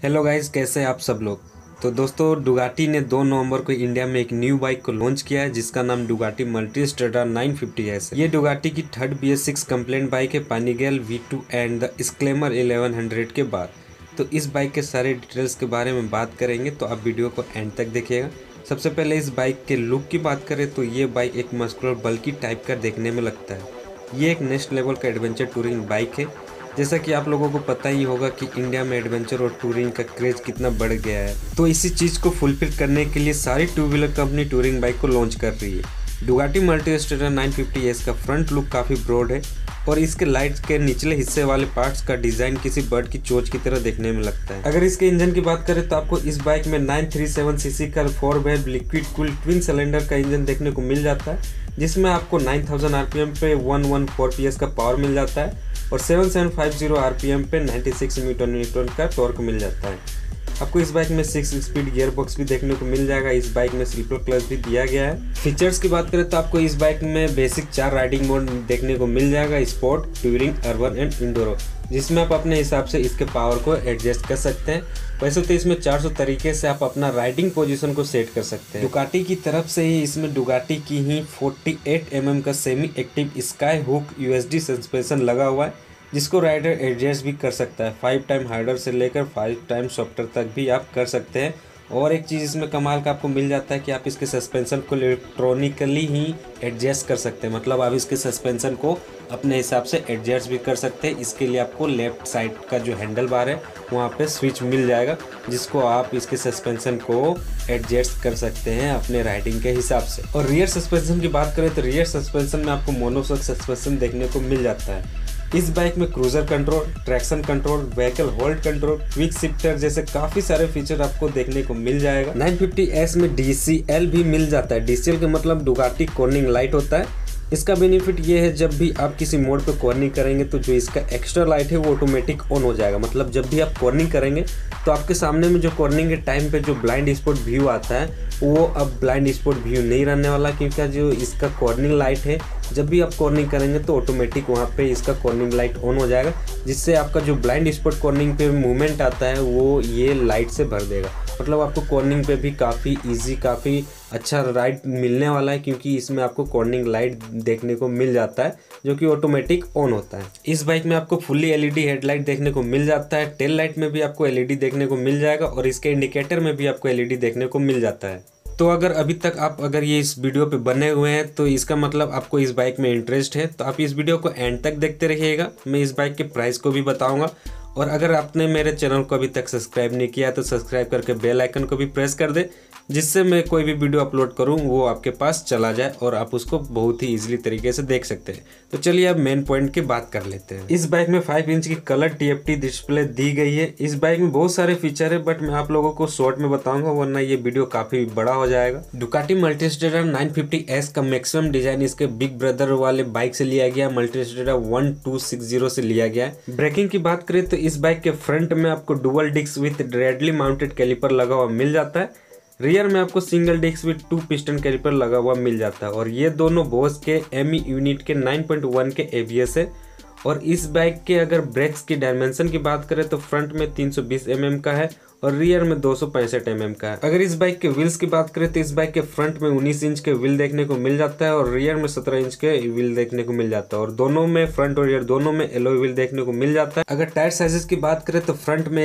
Hello guys, कैसे हैं आप सब लोग। तो दोस्तों, डुगाटी ने 2 नवंबर को इंडिया में एक न्यू बाइक को लॉन्च किया है जिसका नाम डुगाटी मल्टीस्ट्राडा 950S है। ये डुगाटी की थर्ड BS6 कंप्लेंट बाइक है पानीगल V2 एंड द एक्सक्लेमर 1100 के बाद। तो इस बाइक के सारे डिटेल्स के बारे में बात करेंगे, तो आप वीडियो को एंड तक देखिएगा। सबसे पहले इस बाइक के लुक की बात करें तो ये बाइक एक मस्कुलर बल्कि टाइप का देखने में लगता है। ये एक नेक्स्ट लेवल का एडवेंचर टूरिंग बाइक है। जैसा कि आप लोगों को पता ही होगा कि इंडिया में एडवेंचर और टूरिंग का क्रेज कितना बढ़ गया है, तो इसी चीज़ को फुलफिल करने के लिए सारी two wheeler company touring bike को लॉन्च कर रही है। डुगाटी मल्टीस्ट्राडा 950S का फ्रंट लुक काफ़ी ब्रॉड है और इसके लाइट्स के निचले हिस्से वाले पार्ट्स का डिज़ाइन किसी बर्ड की चोंच की तरह देखने में लगता है। अगर इसके इंजन की बात करें तो आपको इस बाइक में 937cc का 4 valve liquid cooled twin cylinder का इंजन देखने को मिल जाता है, जिसमें आपको 9000 RPM पे 114 PS का पावर मिल जाता है और 7750 RPM पे 96 न्यूटन का टॉर्क मिल जाता है। आपको इस बाइक में 6 स्पीड गियर बॉक्स भी देखने को मिल जाएगा। इस बाइक में स्लीपर क्लच भी दिया गया है। फीचर्स की बात करें तो आपको इस बाइक में बेसिक 4 राइडिंग मोड देखने को मिल जाएगा, sport, touring, urban and enduro, जिसमें आप अपने हिसाब से इसके पावर को एडजस्ट कर सकते हैं। वैसे तो इसमें 400 तरीके से आप अपना राइडिंग पोजीशन को सेट कर सकते हैं। डुगाटी की तरफ से ही इसमें डुगाटी की ही 48 mm का semi active sky hook USD suspension लगा हुआ है, जिसको राइडर एडजस्ट भी कर सकता है। 5 टाइम हार्डर से लेकर 5 टाइम सॉफ्टर तक भी आप कर सकते हैं। और एक चीज़ इसमें कमाल का आपको मिल जाता है कि आप इसके सस्पेंशन को इलेक्ट्रॉनिकली ही एडजस्ट कर सकते हैं। मतलब आप इसके सस्पेंशन को अपने हिसाब से एडजस्ट भी कर सकते हैं। इसके लिए आपको लेफ्ट साइड का जो हैंडल बार है वहाँ पे स्विच मिल जाएगा, जिसको आप इसके सस्पेंशन को एडजस्ट कर सकते हैं अपने राइडिंग के हिसाब से। और रियर सस्पेंशन की बात करें तो रियर सस्पेंशन में आपको मोनोशॉक सस्पेंशन देखने को मिल जाता है। इस बाइक में cruiser control, traction control, vehicle hold control, quick shifter जैसे काफ़ी सारे फीचर आपको देखने को मिल जाएगा। 950S में DCL भी मिल जाता है। DCL का मतलब डुगाटी कॉर्निंग लाइट होता है। इसका बेनिफिट ये है, जब भी आप किसी मोड पे कॉर्निंग करेंगे तो जो इसका एक्स्ट्रा लाइट है वो ऑटोमेटिक ऑन हो जाएगा। मतलब जब भी आप कॉर्निंग करेंगे तो आपके सामने में जो कॉर्निंग के टाइम पे जो ब्लाइंड स्पॉट व्यू आता है वो अब ब्लाइंड स्पॉट व्यू नहीं रहने वाला, क्योंकि जो इसका कॉर्निंग लाइट है जब भी आप कॉर्निंग करेंगे तो ऑटोमेटिक वहाँ पे इसका कॉर्निंग लाइट ऑन हो जाएगा, जिससे आपका जो ब्लाइंड स्पॉट कॉर्निंग पे मूवमेंट आता है वो ये लाइट से भर देगा। मतलब आपको कॉर्निंग पे भी काफ़ी इजी, काफ़ी अच्छा राइड मिलने वाला है, क्योंकि इसमें आपको कॉर्निंग लाइट देखने को मिल जाता है जो कि ऑटोमेटिक ऑन होता है। इस बाइक में आपको फुल्ली LED हेडलाइट देखने को मिल जाता है। टेल लाइट में भी आपको LED देखने को मिल जाएगा और इसके इंडिकेटर में भी आपको LED देखने को मिल जाता है। तो अगर अभी तक आप ये इस वीडियो पे बने हुए हैं तो इसका मतलब आपको इस बाइक में इंटरेस्ट है, तो आप इस वीडियो को एंड तक देखते रहिएगा। मैं इस बाइक के प्राइस को भी बताऊंगा, और अगर आपने मेरे चैनल को अभी तक सब्सक्राइब नहीं किया तो सब्सक्राइब करके बेल आइकन को भी प्रेस कर दे, जिससे मैं कोई भी वीडियो अपलोड करूं वो आपके पास चला जाए और आप उसको बहुत ही इजीली तरीके से देख सकते हैं। तो चलिए अब मेन पॉइंट की बात कर लेते हैं। इस बाइक में 5 इंच की कलर TFT डिस्प्ले दी गई है। इस बाइक में बहुत सारे फीचर है, बट मैं आप लोगों को शॉर्ट में बताऊंगा, वरना ये वीडियो काफी बड़ा हो जाएगा। डुगाटी मल्टीस्ट्राडा 950S का मैक्सिमम डिजाइन इसके बिग ब्रदर वाले बाइक से लिया गया, मल्टीस्ट्राडा 1260 से लिया गया है। ब्रेकिंग की बात करें तो इस बाइक के फ्रंट में आपको dual disc with radially mounted caliper लगा हुआ मिल जाता है। रियर में आपको single disc with 2 piston caliper लगा हुआ मिल जाता है, और ये दोनों बोस के ME यूनिट के 9.1 के ABS है। और इस बाइक के अगर ब्रेक्स की डायमेंशन की बात करें तो फ्रंट में 320 mm का है और रियर में 265 mm का है। अगर इस बाइक के व्हील्स की बात करें तो इस बाइक के फ्रंट में 19 इंच के व्हील देखने को मिल जाता है और रियर में 17 इंच के व्हील देखने को मिल जाता है, और दोनों में फ्रंट और रियर दोनों में एलॉय व्हील देखने को मिल जाता है। अगर टायर साइजेस की बात करें तो फ्रंट में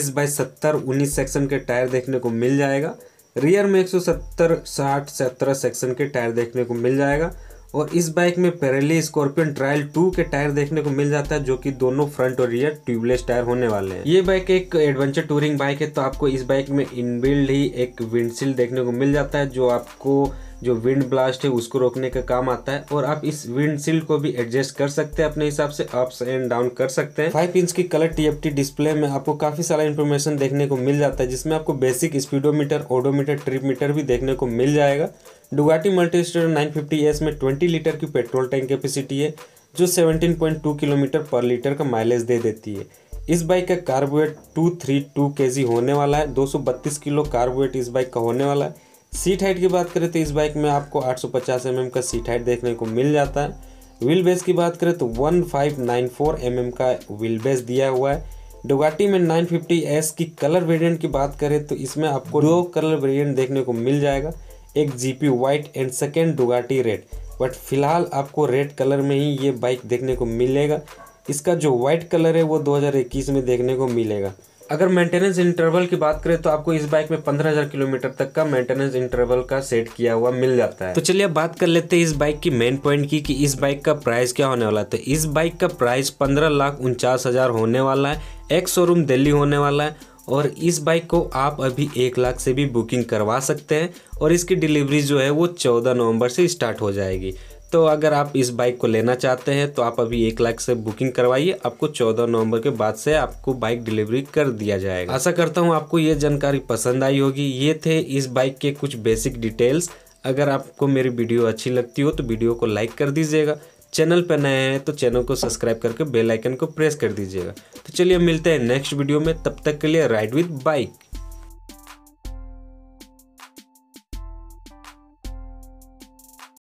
120/70 19 सेक्शन के टायर देखने को मिल जाएगा, रियर में 170/60 17 सेक्शन के टायर देखने को मिल जाएगा, और इस बाइक में पिरेली स्कॉर्पियन ट्रायल 2 के टायर देखने को मिल जाता है, जो कि दोनों फ्रंट और रियर ट्यूबलेस टायर होने वाले हैं। ये बाइक एक एडवेंचर टूरिंग बाइक है, तो आपको इस बाइक में इनबिल्ड ही एक विंडशील्ड देखने को मिल जाता है, जो आपको जो विंड ब्लास्ट है उसको रोकने का काम आता है, और आप इस विंडशील्ड को भी एडजस्ट कर सकते हैं अपने हिसाब से, अप्स एंड डाउन कर सकते हैं। 5 इंच की कलर TFT डिस्प्ले में आपको काफी सारा इन्फॉर्मेशन देखने को मिल जाता है, जिसमें आपको basic speedometer, odometer, trip meter भी देखने को मिल जाएगा। डुगाटी मल्टीस्ट्राडा 950S में 20 लीटर की पेट्रोल टैंक कैपेसिटी है, जो 17.2 किलोमीटर पर लीटर का माइलेज दे देती है। इस बाइक का कार्बोवेट 232 kg होने वाला है, 232 किलो कार्बोवेट इस बाइक का होने वाला है। सीट हाइट की बात करें तो इस बाइक में आपको 850 mm का सीट हाइट देखने को मिल जाता है। व्हील बेस की बात करें तो 1594 mm का व्हील बेस दिया हुआ है। डुगाटी में 950S की कलर वेरिएंट की बात करें तो इसमें आपको दो कलर वेरिएंट देखने को मिल जाएगा, एक GP white and second Ducati red. But फिलहाल आपको रेड कलर में ही ये बाइक देखने को मिलेगा। इसका जो वाइट कलर है वो 2021 में देखने को मिलेगा। अगर मेंटेनेंस इंटरवल की बात करें तो आपको इस बाइक में 15,000 किलोमीटर तक का मेंटेनेंस इंटरवल का सेट किया हुआ मिल जाता है। तो चलिए अब बात कर लेते हैं इस बाइक की मेन पॉइंट की कि इस बाइक का प्राइस क्या होने वाला है। तो इस बाइक का प्राइस 15,49,000 होने वाला है। एक शोरूम दिल्ली होने वाला है और इस बाइक को आप अभी 1 लाख से भी बुकिंग करवा सकते हैं और इसकी डिलीवरी जो है वो 14 नवंबर से स्टार्ट हो जाएगी। तो अगर आप इस बाइक को लेना चाहते हैं तो आप अभी 1 लाख से बुकिंग करवाइए, आपको 14 नवंबर के बाद से आपको बाइक डिलीवरी कर दिया जाएगा। आशा करता हूँ आपको ये जानकारी पसंद आई होगी। ये थे इस बाइक के कुछ बेसिक डिटेल्स। अगर आपको मेरी वीडियो अच्छी लगती हो तो वीडियो को लाइक कर दीजिएगा। चैनल पर नए हैं तो चैनल को सब्सक्राइब करके बेल आइकन को प्रेस कर दीजिएगा। तो चलिए मिलते हैं नेक्स्ट वीडियो में, तब तक के लिए राइड विद बाइक।